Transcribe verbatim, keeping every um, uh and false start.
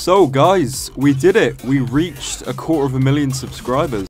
So guys, we did it. We reached a quarter of a million subscribers.